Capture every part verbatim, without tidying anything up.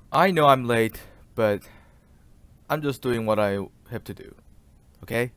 I know I'm late, but I'm just doing what I have to do, okay?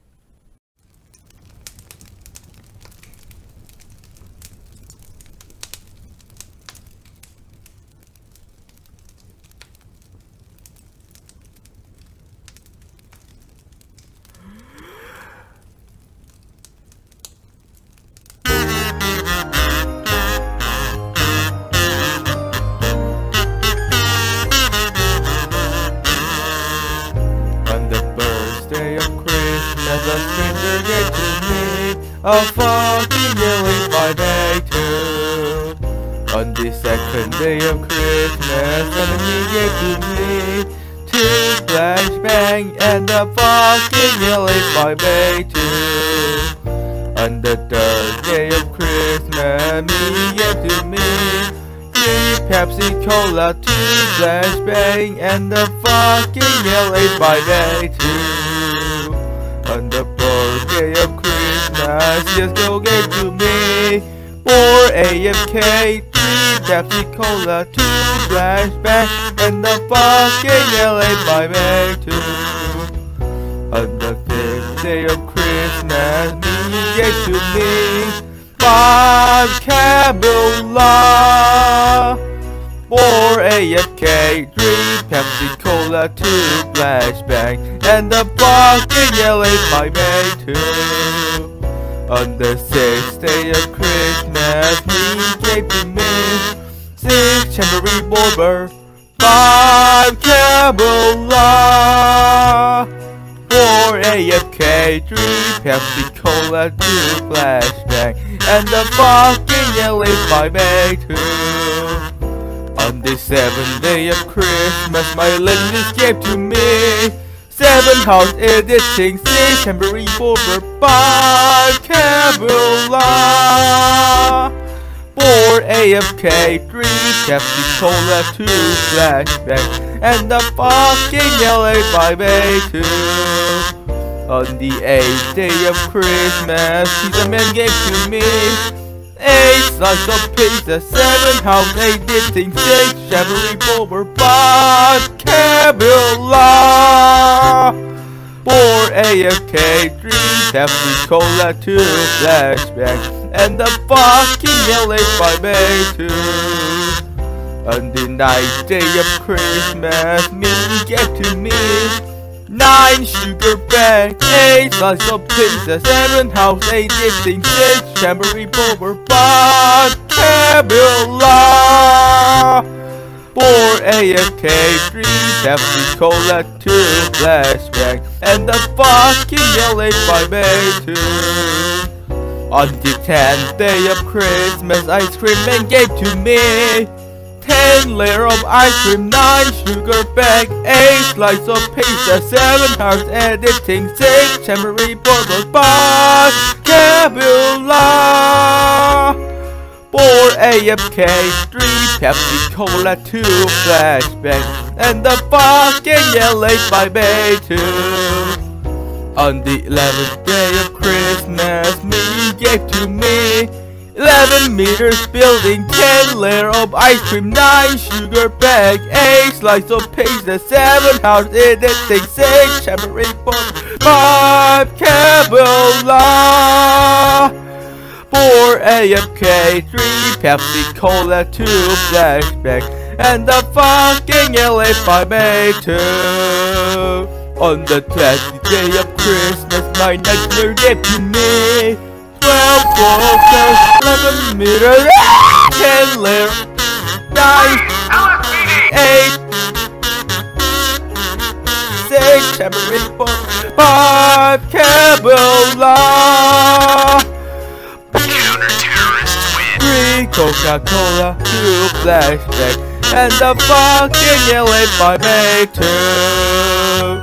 A stranger gave to me a fucking yelling my day too. On the second day of Christmas, enemy gave to me two flashbang and a fucking yelling my day too. On the third day of Christmas, me gave to me three Pepsi Cola, two flashbang and a fucking yelling my day too. On the fourth day of Christmas, yes, go gave to me four A F K, three Pepsi Cola, two flashbang, and the fucking L A by me too. On the fifth day of Christmas, me gave to me five Cabula, four A F K, three Pepsi Cola, two flashbang, and the fucking L A by me too. On the sixth day of Christmas, me gave to me six chamber revolver, five Cabula, four A F K, three Pepsi Cola, two flashbang, and the fucking L A by me too. On the seventh day of Christmas, my ladies gave to me seven house editing, six chamber revolver, five Cabula, four A F K, three Pepsi Cola, two flashbang, and the fucking L A by me too. On the eighth day of Christmas, Pizza Man gave to me eight slices of pizza, seven house editing, six chamber revolver, five Cabula, four A F K, three Pepsi Cola, two flashbang, and the fucking L A by me too. On the ninth day of Christmas, me gave to me nine sugar bag, eight slices of pizza, seven house editing, six chamber revolver, five Cabula, four A F K, three Pepsi Cola, two flashbang, and the fucking L A by me too. On the tenth day of Christmas, ice cream man gave to me ten layer of ice cream, nine sugar bag, eight slices of pizza, seven hours editing, six chamber revolver, five Cabula, four A F K, three Pepsi Cola, two flashbang, and the fucking L A by me too. On the eleventh day of Christmas, me gave to me eleven meters building, ten layer of ice cream, nine sugar bag, eight slices of pizza, seven house editing, six chamber revolver, five Cabula, four A F K, three Pepsi Cola, two flashbang, and the fucking L A by me too. On the twelfth day of Christmas, my nightmare gave to me twelve volts, eleven meters, ten layer, nine, eight, six chamber revolver, five Cabula, counter-terrorists win, three Coca-Cola, two flashbang, and the fucking L A by me too.